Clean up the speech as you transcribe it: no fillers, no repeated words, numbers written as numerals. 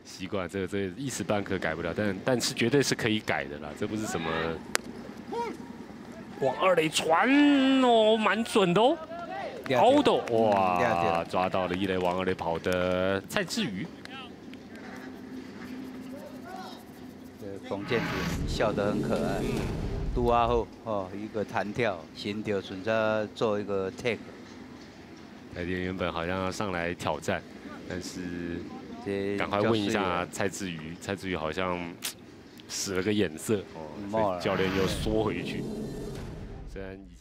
习惯，这一时半刻改不了，但是绝对是可以改的啦，这不是什么往二垒传哦，蛮准的哦，凹的哇，抓到了一垒往二垒跑的蔡志宇。 冯建平笑得很可爱，拄啊好哦，一个弹跳，心跳顺着做一个 take。 台电原本好像要上来挑战，但是赶快问一下蔡志宇，蔡志宇好像使了个眼色哦，所以教练又缩回去，虽然。